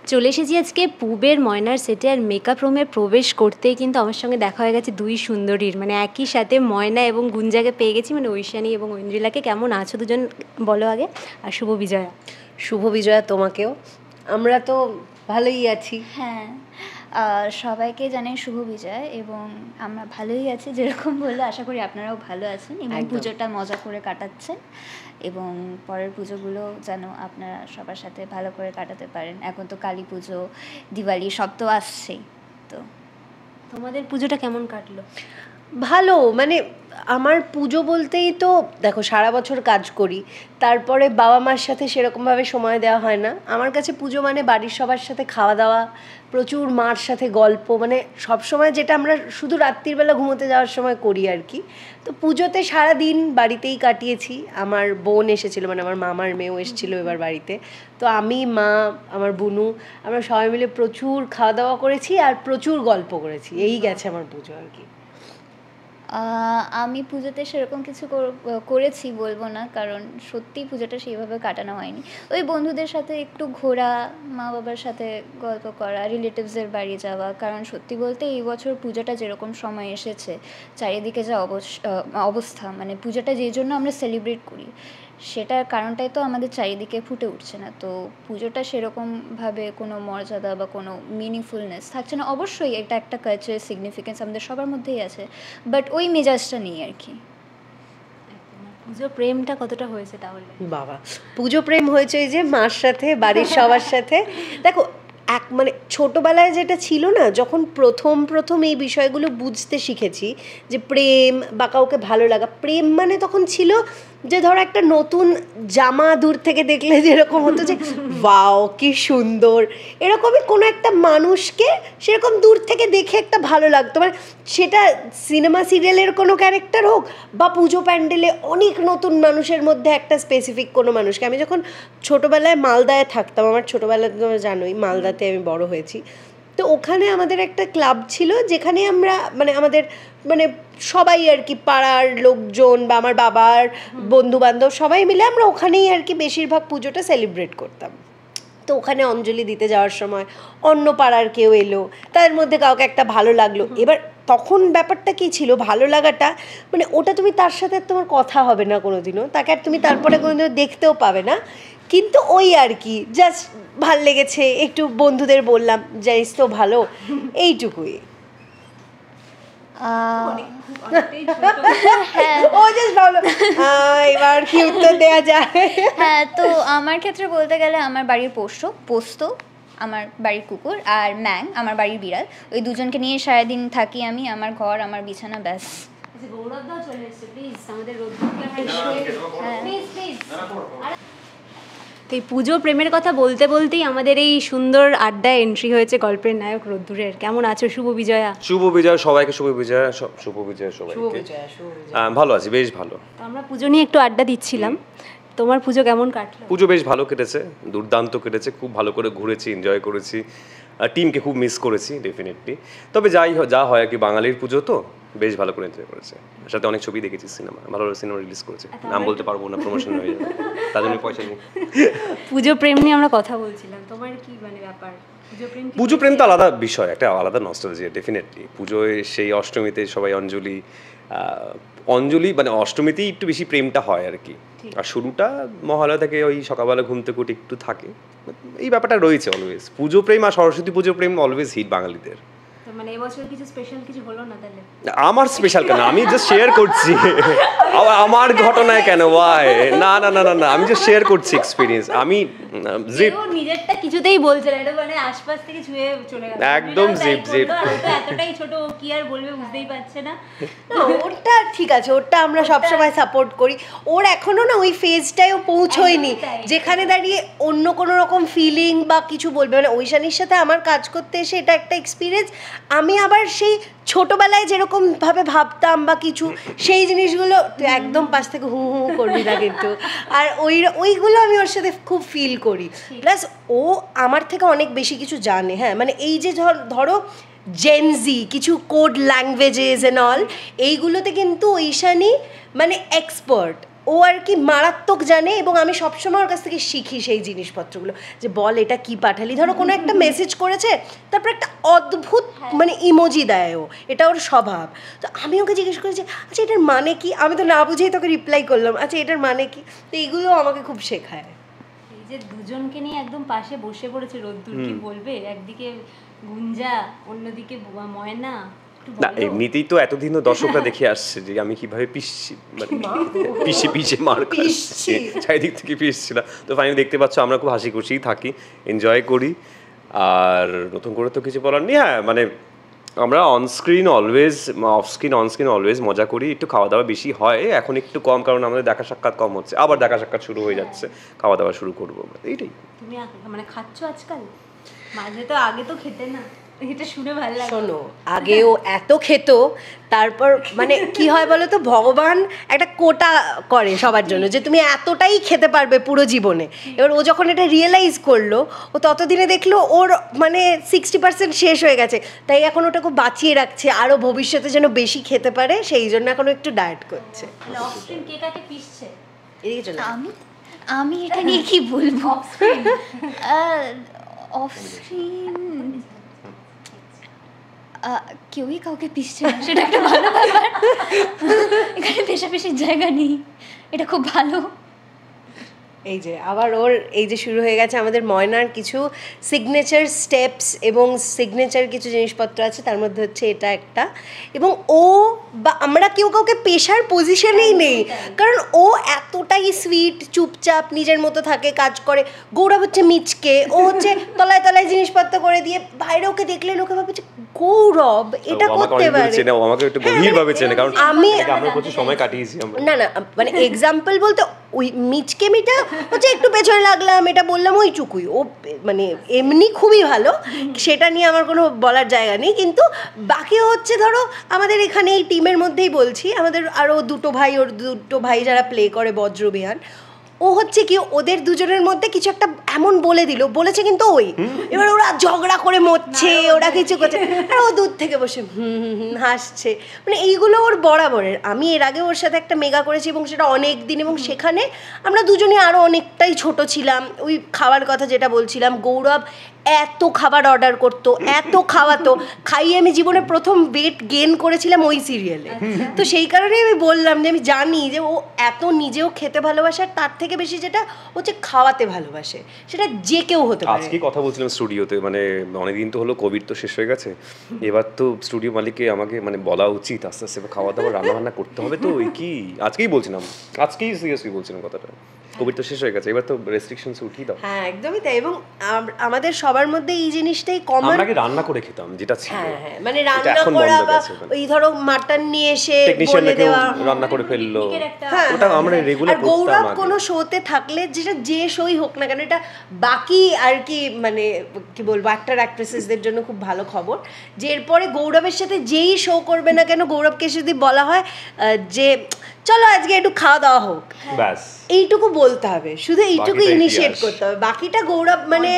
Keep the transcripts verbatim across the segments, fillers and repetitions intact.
চলে এসেছি আজকে পুবের ময়নার সেটে, আর মেকআপ রুমে প্রবেশ করতেই কিন্তু আমার সঙ্গে দেখা হয়ে গেছে দুই সুন্দরীর, মানে একই সাথে ময়না এবং গুঞ্জাকে পেয়ে গেছি, মানে ঐশানী এবং ঐন্দ্রিলাকে। কেমন আছো দুজন বলো আগে, আর শুভ বিজয়া। শুভ বিজয়া তোমাকেও। আমরা তো ভালোই আছি। হ্যাঁ, সবাইকে জানাই শুভ বিজয়, এবং আমরা ভালোই আছি যেরকম বললো। আশা করি আপনারাও ভালো আছেন এবং পুজোটা মজা করে কাটাচ্ছেন, এবং পরের পুজোগুলো যেন আপনারা সবার সাথে ভালো করে কাটাতে পারেন। এখন তো কালী পুজো, দিওয়ালি সব তো আসছেই। তো তোমাদের পুজোটা কেমন কাটলো? ভালো, মানে আমার পুজো বলতেই তো দেখো সারা বছর কাজ করি, তারপরে বাবা মার সাথে সেরকমভাবে সময় দেওয়া হয় না। আমার কাছে পুজো মানে বাড়ির সবার সাথে খাওয়া দাওয়া, প্রচুর মার সাথে গল্প, মানে সব সময় যেটা আমরা শুধু রাত্রিবেলা ঘুমোতে যাওয়ার সময় করি আর কি। তো পুজোতে সারা দিন বাড়িতেই কাটিয়েছি। আমার বোন এসেছিল, মানে আমার মামার মেয়েও এসেছিলো এবার বাড়িতে। তো আমি, মা, আমার বুনু, আমরা সবাই মিলে প্রচুর খাওয়া দাওয়া করেছি আর প্রচুর গল্প করেছি। এই গেছে আমার পুজো আর কি। আমি পুজোতে সেরকম কিছু করেছি বলবো না, কারণ সত্যিই পুজোটা সেইভাবে কাটানো হয়নি। ওই বন্ধুদের সাথে একটু ঘোরা, মা বাবার সাথে গল্প করা, রিলেটিভসের বাড়ি যাওয়া। কারণ সত্যি বলতে এই বছর পুজোটা যেরকম সময় এসেছে, চারিদিকে যা অবস্থা, মানে পুজোটা যেই জন্য আমরা সেলিব্রেট করি সেটার কারণটাই তো আমাদের চারিদিকে ফুটে উঠছে না। তো পুজোটা সেরকমভাবে কোনো মর্যাদা বা কোনো মিনিংফুলনেস থাকছে না। অবশ্যই এটা একটা কালচারাল সিগনিফিকেন্স আমাদের সবার মধ্যেই আছে, বাট ওই মেজাজটা নেই আর কি। পুজো প্রেমটা কতটা হয়েছে তাহলে? বাবা, পুজো প্রেম হয়েছে এই যে মার সাথে, বাড়ির সবার সাথে। দেখো এক মানে ছোটোবেলায় যেটা ছিল না, যখন প্রথম প্রথম এই বিষয়গুলো বুঝতে শিখেছি যে প্রেম বা কাউকে ভালো লাগা, প্রেম মানে তখন ছিল যে ধরো একটা নতুন জামা দূর থেকে দেখলে যেরকম হতো যে ওয়াও কি সুন্দর, এরকমই কোনো একটা মানুষকে সেরকম দূর থেকে দেখে একটা ভালো লাগতো। মানে সেটা সিনেমা সিরিয়ালের কোনো ক্যারেক্টার হোক বা পুজো প্যান্ডেলে অনেক নতুন মানুষের মধ্যে একটা স্পেসিফিক কোনো মানুষকে। আমি যখন ছোটোবেলায় মালদায় থাকতাম, আমার ছোটোবেলায় তোমরা জানোই মালদাতে আমি বড় হয়েছি, তো ওখানে আমাদের একটা ক্লাব ছিল যেখানে আমরা মানে আমাদের মানে সবাই আর কি পাড়ার লোকজন বা আমার বাবার বন্ধু বান্ধব সবাই মিলে আমরা ওখানেই আর কি বেশিরভাগ পুজোটা সেলিব্রেট করতাম। তো ওখানে অঞ্জলি দিতে যাওয়ার সময় অন্য পাড়ার কেউ এলো, তাদের মধ্যে কাউকে একটা ভালো লাগলো। এবার তখন ব্যাপারটা কী ছিল, ভালো লাগাটা মানে ওটা তুমি তার সাথে তোমার কথা হবে না কোনোদিনও, তাকে আর তুমি তারপরে কোনোদিনও দেখতেও পাবে না, কিন্তু ওই আর কি জাস্ট ভাল লেগেছে, একটু বন্ধুদের বললাম জানিস তো ভালো, এইটুকুই। এবার কি উত্তর দেওয়া যায়? হ্যাঁ, তো আমার ক্ষেত্রে বলতে গেলে আমার বাড়ির পোষ্য পোস্ত, আমার বাড়ির কুকুর, আর ম্যাং আমার বাড়ির বিড়াল, ওই দুজনকে নিয়ে সারাদিন থাকি আমি। আমার ঘর, আমার বিছানা, ব্যাস। গৌরব দাও চলে এসেছে, প্লিজ আমাদের এই পুজো প্রেমের কথা বলতে বলতেই আমাদের এই সুন্দর আড্ডায় এন্ট্রি হয়েছে গল্পের নায়ক রোদ্দুরের। কেমন আছো শুভ বিজয়া? শুভ বিজয় সবাইকে, শুভ বিজয়া, শুভ বিজয় সবাইকে। ভালো আছি, বেশ ভালো। আমরা পুজো নিয়ে একটু আড্ডা দিচ্ছিলাম, তোমার পুজো কেমন কাটলো? পুজো বেশ ভালো কেটেছে, দুর্দান্ত কেটেছে, খুব ভালো করে ঘুরেছি, এনজয় করেছি, টিমকে খুব মিস করেছি ডেফিনেটলি। তবে যাই যা হয় আর কি, বাঙালির পুজো তো বেশ ভালো করে এনজয় করেছে। সাথে অনেক ছবি দেখেছি, সিনেমা ভালো ভালো সিনেমা রিলিজ করেছে, নাম বলতে পারবো না, প্রমোশন হয়ে যাবে, তার জন্য পয়সা নেই। পুজো প্রেম নিয়ে আমরা কথা বলছিলাম, তোমার কি মানে ব্যাপার? পুজো প্রেম তো আলাদা বিষয়, একটা আলাদা নস্টালজিয়া ডেফিনেটলি। পুজোয় সেই অষ্টমীতে সবাই অঞ্জলি অঞ্জলি মানে অষ্টমীতেই একটু বেশি প্রেমটা হয় আর কি, আর শুরুটা মহালয়া থেকে ওই সকালবেলা ঘুম থেকে উঠে একটু থাকে, এই ব্যাপারটা রয়েছে অলওয়েজ। পুজো প্রেম আর সরস্বতী পুজো প্রেম অলওয়েজ হিট বাঙালিদের। মানে এবছর কিছু স্পেশাল কিছু হলো না তাহলে? আমার স্পেশাল কেন, আমি জাস্ট শেয়ার করছি আমার ঘটনায় কেন ওয়াই না না না না আমি জাস্ট শেয়ার করছি এক্সপেরিয়েন্স। আমি জিপ নিজেরটা কিছুতেই বলছে না, এটা মানে আশপাশ থেকে ছুঁয়ে চলে গেল একদম জিপ জিপ, এতটাই ছোট কি আর বলবে বুঝতেই পারছে না। ওটা ঠিক আছে, ওটা আমরা সবসময় সাপোর্ট করি। ওর এখনো না ওই ফেজটাও পৌঁছয়নি যেখানে দাঁড়িয়ে অন্য কোনো রকম ফিলিং বা কিছু বলবে। মানে ঐশানীর সাথে আমার কাজ করতে এসে এটা একটা এক্সপিরিয়েন্স। আমি আবার সেই ছোটবেলায় যেরকম ভাবে ভাবতাম বা কিছু সেই জিনিসগুলো তুই একদম পাশ থেকে হু হু করবি না কিন্তু, আর ওই ওইগুলো আমি ওর সাথে খুব ফিল করি। প্লাস ও আমার থেকে অনেক বেশি কিছু জানে। হ্যাঁ, মানে এই যে ধরো জেনজি কিছু কোড ল্যাঙ্গুয়েজেস এন্ড অল, এইগুলোতে কিন্তু ঐশানী মানে এক্সপার্ট। ও আর কি মারাত্মক জানে এবং আমি সবসময় ওর কাছ থেকে শিখি সেই জিনিসপত্রগুলো যে বল এটা কি পাঠালি, ধরো কোনো একটা মেসেজ করেছে তারপর একটা অদ্ভুত মানে ইমোজি দেয় ও, এটা ওর স্বভাব। তো আমি ওকে জিজ্ঞেস করেছি আচ্ছা এটার মানে কি, আমি তো না বুঝেই তোকে রিপ্লাই করলাম আচ্ছা এটার মানে কি। তো এইগুলো আমাকে খুব শেখায়। এই যে দুজনকে নিয়ে একদম পাশে বসে পড়েছে রোদ্দুর, কি বলবে, একদিকে গুঞ্জা অন্যদিকে ময়না। না এমনিতেই তো এতদিনও দর্শকরা দেখে আসছে যে আমি কিভাবে পিসছি, মানে পিসে পিসে মার খাচ্ছি, চারিদিক থেকে পিসছিলাম। তো ফাইনালি দেখতে পাচ্ছ আমরা খুব হাসি খুশিই থাকি, এনজয় করি। আর নতুন করে তো কিছু বলার নেই। হ্যাঁ মানে আমরা onscreen always, off screen onscreen always মজা করি, একটু খাওয়া দাওয়া বেশি হয়, এখন একটু কম কারণ আমাদের দেখা সাক্ষাৎ কম হচ্ছে, আবার দেখা সাক্ষাৎ শুরু হয়ে যাচ্ছে, খাওয়া দাওয়া শুরু করবো আমরা, এইটাই। তুমি মানে খাচ্ছ আজকাল, মাঝে তো আগে তো খেতে না, এটা শুনে ভালো লাগে। শোনো আগেও এত খেত, তারপর মানে কি হয় বলো তো, ভগবান একটা কোটা করে সবার জন্য যে তুমি এতটাই খেতে পারবে পুরো জীবনে। এবার ও যখন এটা রিয়েলাইজ করলো, ও ততদিনে দেখলো ওর মানে সিক্সটি পার্সেন্ট শেষ হয়ে গেছে, তাই এখন ওটাকে বাঁচিয়ে রাখছে আরও ভবিষ্যতে যেন বেশি খেতে পারে, সেই জন্য এখন একটু ডায়েট করছে। অফস্ক্রিন কে কাকে পিসছে? এদিকে চলে আমি আমি এটা নিয়ে কি বলবো, অফস্ক্রিন অফস্ক্রিন কেউই কাউকে পিসছে না, সেটা একটা ভালো ব্যাপার। এখানে পেশাপেশির জায়গা নেই, এটা খুব ভালো। এই যে আবার ওর এই যে শুরু হয়ে গেছে আমাদের ময়নার কিছু সিগনেচার স্টেপস এবং সিগনেচার কিছু জিনিসপত্র আছে, তার মধ্যে হচ্ছে এটা একটা। এবং ও বা আমরা কেউ কাউকে পেশার পজিশনেই নেই, কারণ ও এতটাই সুইট, চুপচাপ নিজের মতো থাকে, কাজ করে। গৌরব হচ্ছে মিচকে, ও হচ্ছে তলায় তলায় জিনিসপত্র করে দিয়ে, বাইরে ওকে দেখলে লোকে ভাবে যে গৌরব এটা করতে পারে। আমাকে একটু গভীরভাবে চেনে, কারণ আমি আমরা প্রচুর সময় কাটিয়েছি আমরা। না না মানে এক্সাম্পল বলতে ওই মিচকে মিটা হচ্ছে একটু পেছনে লাগলাম, এটা বললাম ওইটুকুই। ও মানে এমনি খুবই ভালো, সেটা নিয়ে আমার কোনো বলার জায়গা নেই। কিন্তু বাকি হচ্ছে ধরো আমাদের এখানে এই টিমের মধ্যেই বলছি, আমাদের আরও দুটো ভাই, ওর দুটো ভাই যারা প্লে করে বজ্রবিহান, ও হচ্ছে কি ওদের দুজনের মধ্যে কিছু একটা এমন বলে দিল, বলেছে কিন্তু ওই, এবার ওরা ঝগড়া করে মরছে, ওরা কিছু করছে, আর ও দূর থেকে বসে হুম হুম হুম হাসছে। মানে এইগুলো ওর বরাবরের। আমি এর আগে ওর সাথে একটা মেগা করেছি এবং সেটা অনেক দিন, এবং সেখানে আমরা দুজনে আরও অনেকটাই ছোট ছিলাম। ওই খাওয়ার কথা যেটা বলছিলাম, গৌরব এত খাবার অর্ডার করতো, এত খাওয়াতো, খাইয়ে আমি জীবনে প্রথম ওয়েট গেইন করেছিলাম ওই সিরিয়ালে। তো সেই কারণেই আমি বললাম যে আমি জানি যে ও এত নিজেও খেতে ভালোবাসে, আর তার থেকে বেশি যেটা হচ্ছে খাওয়াতে ভালোবাসে, সেটা যে কেউ হতে পারে। আজকে কথা বলছিলাম স্টুডিওতে, মানে অনেকদিন তো হলো, কোভিড তো শেষ হয়ে গেছে, এবার তো স্টুডিও মালিককে আমাকে মানে বলা উচিত আস্তে আস্তে খাওয়া দাওয়া রান্না বান্না করতে হবে। তো ওই কি আজকেই বলছিলাম, আজকেই সিরিয়াসলি বলছিলাম কথাটা, কোভিড তো শেষ হয়ে গেছে, এবার তো রেস্ট্রিকশনস উঠিয়ে দাও। হ্যাঁ একদমই তাই। এবং আমাদের সবার মধ্যে এই জিনিসটাই কমন। আমরা আগে রান্না করে খেতাম, যেটা ছিল, হ্যাঁ হ্যাঁ মানে রান্না করা, বা ওই ধরো মাটন নিয়ে এসে বলে দেওয়া, রান্না করে ফেললো, হ্যাঁ ওটা আমরা রেগুলার করতাম। গৌরব কোনো শোতে থাকলে, যেটা যে শোই হোক না কেন, এটা বাকি আর কি মানে কি বলবো অ্যাক্টর অ্যাক্ট্রেসেসদের জন্য খুব ভালো খবর, যে এরপরে গৌরবের সাথে যেই শো করবে না কেন, গৌরবকে যদি বলা হয় যে চলো আজকে একটু খাওয়া দাওয়া হোক, ব্যাস এইটুকু বলতে হবে, শুধু এইটুকু ইনিশিয়েট করতে হবে, বাকিটা গৌরব মানে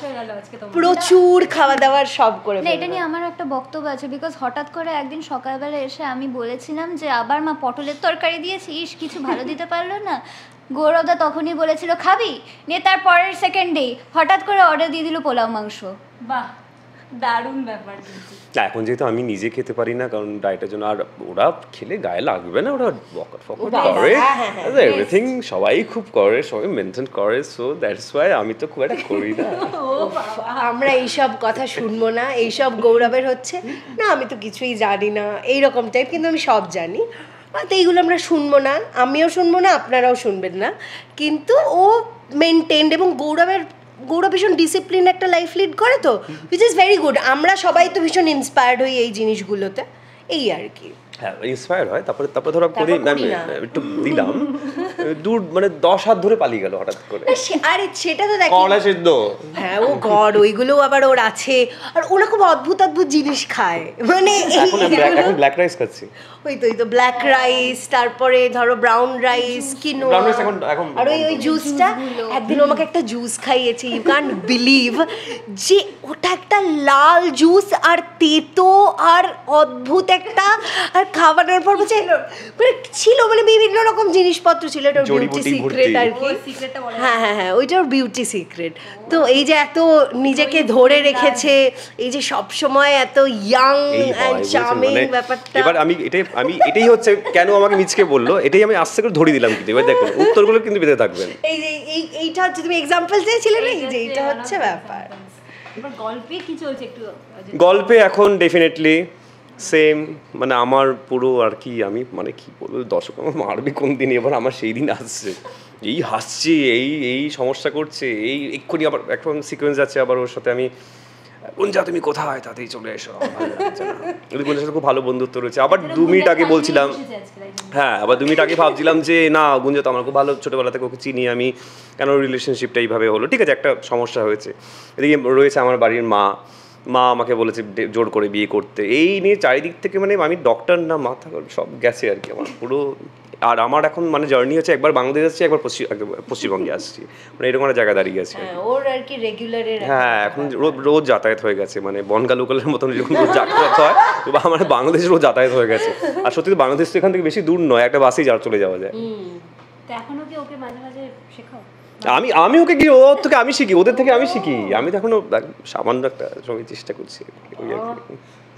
প্রচুর খাওয়া দাওয়ার সব করে। না এটা নিয়ে আমার একটা বক্তব্য আছে, বিকজ হঠাৎ করে একদিন সকালবেলা এসে আমি বলেছিলাম যে আবার মা পটলের তরকারি দিয়েছিস, কিছু ভালো দিতে পারলো না। গৌরবদা তখনই বলেছিল খাবি, নিয়ে তার পরের সেকেন্ডেই হঠাৎ করে অর্ডার দিয়ে দিল পোলাও মাংস। বাহ দারুণ ব্যাপার। কিন্তু এখন যেহেতু আমি নিজে খেতে পারি না কারণ ডায়েটের জন্য, আর ওরা খেলে গায়ে লাগবে না, ওরা বকর ফকর করে এভরিথিং, সবাই খুব করে, সবাই মেনটেন করে, সো দ্যাটস ওয়াই আমি তো খুব একটা করি না। আমরা এইসব কথা শুনবো না, এইসব গৌরবের হচ্ছে না, আমি তো কিছুই জানি না এইরকম টাইপ, কিন্তু আমি সব জানি, তো এইগুলো আমরা শুনবো না, আমিও শুনবো না, আপনারাও শুনবেন না। কিন্তু ও মেনটেন্ড, এবং গৌরবের গৌরব ভীষণ ডিসিপ্লিন একটা লাইফ লিড করে, তো উইচ ইজ ভেরি গুড। আমরা সবাই তো ভীষণ ইন্সপায়ার্ড হই এই জিনিসগুলোতে, এই আর কি। হ্যাঁ ইন্সপায়ার হয়, তারপরে তারপরে ধরো করি একটু দিলাম, দূর মানে দশ হাত ধরে পালিয়ে গেল হঠাৎ করে। আরে সেটা তো দেখি কলা সিদ্ধ, হ্যাঁ ও গড, ওইগুলো আবার ওর আছে, আর ওরা খুব অদ্ভুত অদ্ভুত জিনিস খায়, মানে এখন ব্ল্যাক রাইস খাচ্ছি, ওই তো ওই তো ব্ল্যাক রাইস, তারপরে ধরো ব্রাউন রাইস, কিনোয়া, আর ওই ওই জুসটা, একদিন আমাকে একটা জুস খাইয়েছে, ইউ ক্যান্ট বিলিভ, যে ওটা একটা লাল জুস আর তেতো আর অদ্ভুত একটা, আর খাবারের পর বলছে মানে ছিল মানে বিভিন্ন রকম জিনিসপত্র ছিল, বলে ওটা বিউটি সিক্রেট আর কি, হ্যাঁ হ্যাঁ হ্যাঁ ওইটা ওর বিউটি সিক্রেট। তো এই যে এত নিজেকে ধরে রেখেছে, এই যে সব সময় এত ইয়াং এন্ড চার্মিং ব্যাপারটা, এবার আমি এটাই আমি এটাই হচ্ছে কেন আমাকে মিচকে বললো, এটাই আমি আস্তে করে ধরে দিলাম। কিন্তু এবার দেখুন উত্তরগুলো কিন্তু বেঁধে থাকবেন। এই যে এই এইটা হচ্ছে তুমি এক্সাম্পল চেয়েছিলে না, এই যে এইটা হচ্ছে ব্যাপার। এবার গল্পে কি চলছে একটু? গল্পে এখন ডেফিনেটলি সেম, মানে আমার পুরো আর কি আমি মানে কি বলবো, দর্শক আমার মারবে কোন দিন, এবার আমার সেই দিন আসছে, এই হাসছি, এই এই সমস্যা করছে, এই এক্ষুনি আবার এখন সিকোয়েন্স আছে, আবার ওর সাথে আমি গুঞ্জা তুমি কোথায়, তাতেই চলে এসো, গুঞ্জার সাথে খুব ভালো বন্ধুত্ব রয়েছে। আবার দু মিনিট আগে বলছিলাম, হ্যাঁ আবার দু মিনিট আগে ভাবছিলাম যে না গুঞ্জা তো আমার খুব ভালো, ছোটোবেলা থেকে ওকে চিনি আমি, কেন রিলেশনশিপটা এইভাবে হলো, ঠিক আছে একটা সমস্যা হয়েছে। এদিকে রয়েছে আমার বাড়ির মা, মা আমাকে বলেছে জোর করে বিয়ে করতে, এই নিয়ে চারিদিক থেকে মানে আমি ডক্টর না মাথা সব গেছে আর কি আমার পুরো। আর আমার এখন মানে জার্নি হচ্ছে একবার বাংলাদেশ আসছি, একবার পশ্চিমবঙ্গে আসছি, মানে এরকম একটা জায়গা দাঁড়িয়ে গেছে ওর আর কি রেগুলারের। হ্যাঁ এখন রোজ যাতায়াত হয়ে গেছে, মানে বনগা লোকালের মতন যেরকম রোজ যাতায়াত হয়, বা আমার বাংলাদেশ রোজ যাতায়াত হয়ে গেছে। আর সত্যি বাংলাদেশ তো এখান থেকে বেশি দূর নয়, একটা বাসেই যা চলে যাওয়া যায়। এখনো কি ওকে মাঝে মাঝে শেখাও? আমি আমি ওকে কি ওর থেকে আমি শিখি, ওদের থেকে আমি শিখি, আমি তো এখনো সামান্য একটা সময় চেষ্টা করছি ওই আর কি।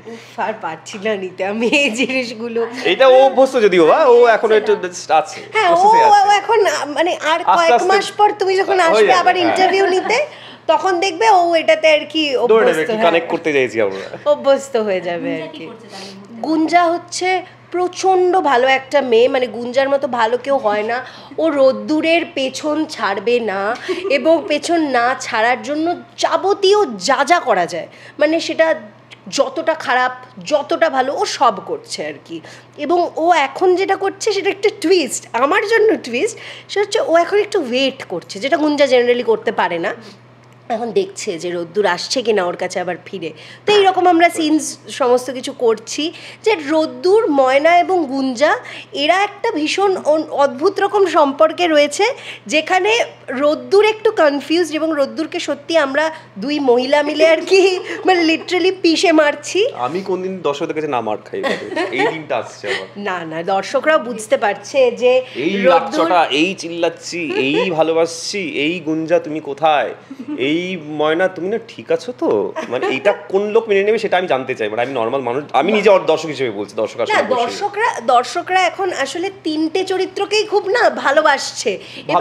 আর পারছি না নিতে আমি এই জিনিসগুলো। এটা ও অভ্যস্ত যদিও, ও এখন একটু আছে, হ্যাঁ ও এখন মানে আর কয়েক মাস পর তুমি যখন আসবে আবার ইন্টারভিউ নিতে, তখন দেখবে ও এটাতে আর কি অভ্যস্ত, কানেক্ট করতে চাইছি আমরা, অভ্যস্ত হয়ে যাবে আর কি। গুঞ্জা হচ্ছে প্রচণ্ড ভালো একটা মেয়ে, মানে গুঞ্জার মতো ভালো কেউ হয় না। ও রোদ্দুরের পেছন ছাড়বে না, এবং পেছন না ছাড়ার জন্য যাবতীয় যা যা করা যায়, মানে সেটা যতটা খারাপ যতটা ভালো ও সব করছে আর কি। এবং ও এখন যেটা করছে সেটা একটা টুইস্ট, আমার জন্য টুইস্ট, সেটা হচ্ছে ও এখন একটু ওয়েট করছে, যেটা গুঞ্জা জেনারেলি করতে পারে না। এখন দেখছে যে রোদ্দুর আসছে কিনা ওর কাছে আবার ফিরে। তো এইরকম আমরা সিনস সমস্ত কিছু করছি যে রোদ্দুর, ময়না এবং গুঞ্জা এরা একটা ভীষণ অদ্ভুত রকম সম্পর্কে রয়েছে, যেখানে রোদ্দুর একটু কনফিউজড এবং রোদ্দুরকে সত্যি আমরা দুই মহিলা মিলে আর কি মানে লিটারালি পিষে মারছি। আমি কোনদিন দর্শকদের কাছে না মার খাই, এই দিনটা আসছে আবার। না না দর্শকরাও বুঝতে পারছে যে এই রাতটা এই চিল্লাচ্ছি, এই ভালোবাসছি, এই গুঞ্জা তুমি কোথায়, এই ময়না তুমি না ঠিক আছো তো, মানে এইটা কোন লোক মেনে নেবে সেটা আমি জানতে চাই, মানে আমি নর্মাল মানুষ, আমি নিজে দর্শক হিসেবে বলছি। দর্শক আসলে দর্শকরা দর্শকরা এখন আসলে তিনটে চরিত্রকেই খুব না ভালোবাসছে,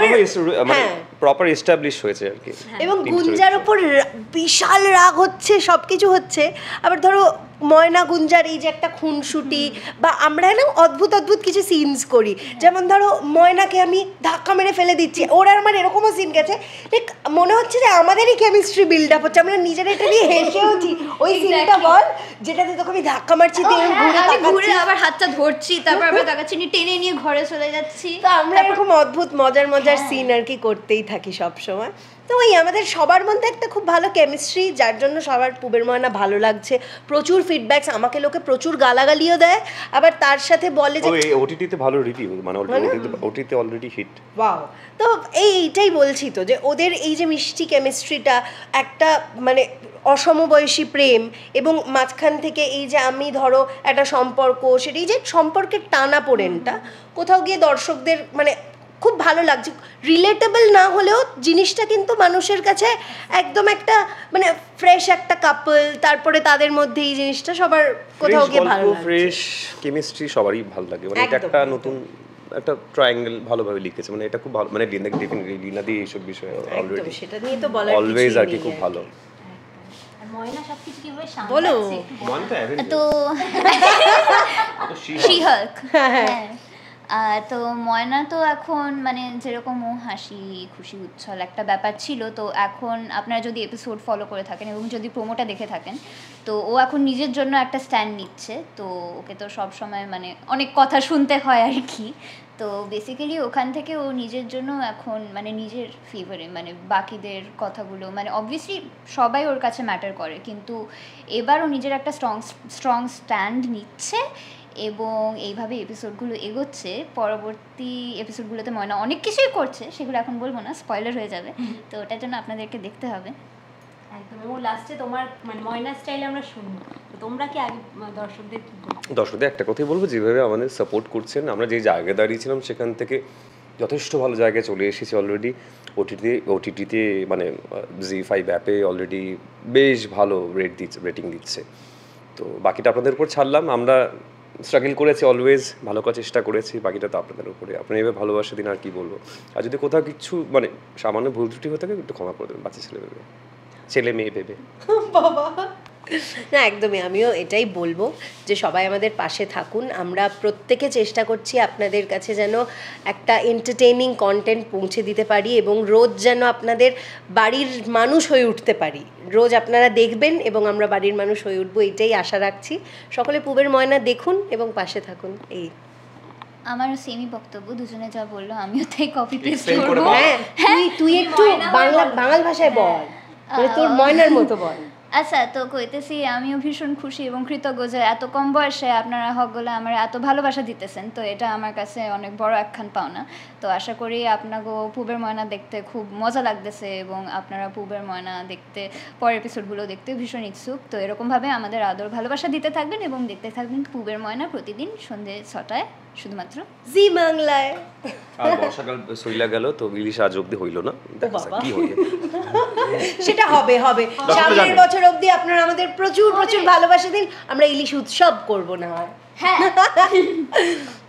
মানে প্রপার এস্টাবলিশ হয়েছে আর কি। এবং গুঞ্জার উপর বিশাল রাগ হচ্ছে, সবকিছু হচ্ছে। আবার ধরো ময়না গুঞ্জার এই যে একটা খুনসুটি, বা আমরা না অদ্ভুত অদ্ভুত কিছু সিনস করি, যেমন ধরো ময়নাকে আমি ধাক্কা মেরে ফেলে দিচ্ছি, ওর আর আমার এরকমও সিন গেছে মনে হচ্ছে যে আমাদেরই কেমিস্ট্রি বিল্ড আপ হচ্ছে, আমরা নিজেরা এটা নিয়ে হেসেওছি। ওই সিনটা বল যেটাতে তোকে আমি ধাক্কা মারছি, ঘুরে আবার হাতটা ধরছি, তারপর আবার তাকাচ্ছি, টেনে নিয়ে ঘরে চলে যাচ্ছি। তো আমরা এরকম অদ্ভুত মজার মজার সিন আর কি করতেই থাকি সব সময়। তো ওই আমাদের সবার মধ্যে একটা খুব ভালো কেমিস্ট্রি, যার জন্য সবার পুবের ময়না ভালো লাগছে। প্রচুর ফিডব্যাকস, আমাকে লোকে প্রচুর গালাগালিও দেয়, আবার তার সাথে বলে যে ওটিটিতে ভালো রিভিউ, মানে ওটিটিতে অলরেডি হিট। ওয়াও, তো এইটাই বলছি তো যে ওদের এই যে মিষ্টি কেমিস্ট্রিটা, একটা মানে অসমবয়সী প্রেম, এবং মাঝখান থেকে এই যে আমি ধরো একটা সম্পর্ক, সেটাই যে সম্পর্কের টানা পোড়েনটা কোথাও গিয়ে দর্শকদের মানে খুব ভালো লাগছে। রিলেটেবল না হলেও জিনিসটা কিন্তু মানুষের কাছে একদম একটা মানে ফ্রেশ একটা কাপল, তারপরে তাদের মধ্যে এই জিনিসটা সবার কোথাও গিয়ে ভালো লাগছে। ফ্রেশ কেমিস্ট্রি সবারই ভালো লাগে, মানে এটা একটা নতুন একটা ট্রায়াঙ্গেল ভালোভাবে লিখেছে, মানে এটা খুব ভালো, মানে লিনা ডেফিনেটলি লিনা দি এইসব বিষয়ে অলরেডি সেটা নিয়ে তো বলার অলওয়েজ আর কি খুব ভালো। ময়না সবকিছু কিভাবে সামলাচ্ছে বলো, তো শি হাল্ক, হ্যাঁ তো ময়না তো এখন মানে যেরকম ও হাসি খুশি উচ্ছল একটা ব্যাপার ছিল, তো এখন আপনারা যদি এপিসোড ফলো করে থাকেন এবং যদি প্রোমোটা দেখে থাকেন, তো ও এখন নিজের জন্য একটা স্ট্যান্ড নিচ্ছে। তো ওকে তো সব সময় মানে অনেক কথা শুনতে হয় আর কি। তো বেসিক্যালি ওখান থেকে ও নিজের জন্য এখন মানে নিজের ফেভারে, মানে বাকিদের কথাগুলো মানে অবভিয়াসলি সবাই ওর কাছে ম্যাটার করে, কিন্তু এবার ও নিজের একটা স্ট্রং স্ট্রং স্ট্যান্ড নিচ্ছে এবং এইভাবে এপিসোডগুলো এগোচ্ছে। পরবর্তী এপিসোডগুলোতে ময়না অনেক কিছুই করছে, সেগুলো এখন বলবো না, স্পয়লার হয়ে যাবে, তো ওটার জন্য আপনাদেরকে দেখতে হবে। একদম। এবং লাস্টে তোমার মানে ময়না স্টাইলে আমরা শুনবো, তো তোমরা কি আগে দর্শকদের কি বলবো? দর্শকদের একটা কথাই বলবো, যেভাবে আমাদের সাপোর্ট করছেন, আমরা যে জায়গায় দাঁড়িয়েছিলাম সেখান থেকে যথেষ্ট ভালো জায়গায় চলে এসেছি অলরেডি। ওটিটি ওটিটিতে মানে জি ফাইভ অ্যাপে অলরেডি বেশ ভালো রেট দিচ্ছে, রেটিং দিচ্ছে। তো বাকিটা আপনাদের উপর ছাড়লাম। আমরা স্ট্রাগল করেছি, অলওয়েজ ভালো করার চেষ্টা করেছি, বাকিটা তো আপনাদের উপরে। আপনি এভাবে ভালোবাসা দিন, আর কি বলবো। আর যদি কোথাও কিছু মানে সামান্য ভুল ত্রুটি হয়ে থাকে একটু ক্ষমা করে দেবেন, বাচ্চা ছেলে ভেবে, ছেলে মেয়ে ভেবে। বাবা না, একদমই আমিও এটাই বলবো যে সবাই আমাদের পাশে থাকুন। আমরা প্রত্যেকে চেষ্টা করছি আপনাদের কাছে যেন একটা এন্টারটেইনিং কন্টেন্ট পৌঁছে দিতে পারি এবং রোজ যেন আপনাদের বাড়ির মানুষ হয়ে উঠতে পারি। রোজ আপনারা দেখবেন এবং আমরা বাড়ির মানুষ হয়ে উঠবো, এটাই আশা রাখছি। সকলে পুবের ময়না দেখুন এবং পাশে থাকুন। এই আমার সেমই বক্তব্য, দুজনে যা বললো আমিও তাই কপি পেস্ট করব। হ্যাঁ, তুই তুই একটু বাংলা বাঙাল ভাষায় বল, মানে তোর ময়নার মতো বল। আচ্ছা, তো কইতেছি আমিও ভীষণ খুশি এবং কৃতজ্ঞ যে এত কম বয়সে আপনারা হকগুলো আমার এত ভালোবাসা দিতেছেন। তো এটা আমার কাছে অনেক বড় একখান পাওনা। তো আশা করি আপনাকে পুবের ময়না দেখতে খুব মজা লাগতেছে এবং আপনারা পুবের ময়না দেখতে, পরের এপিসোডগুলো দেখতে ভীষণ ইচ্ছুক। তো এরকমভাবে আমাদের আদর ভালোবাসা দিতে থাকবেন এবং দেখতে থাকবেন পুবের ময়না প্রতিদিন সন্ধ্যে ছটায় শুধুমাত্র জি বাংলায়। আর বর্ষাকাল সইলা গেল তো ইলিশ আজ অব্দি হইল না, দেখা যাক কি হইল। সেটা হবে হবে সামনের বছর অবধি আপনারা আমাদের প্রচুর প্রচুর ভালোবাসা দিন, আমরা ইলিশ উৎসব করবো না হয়। হ্যাঁ।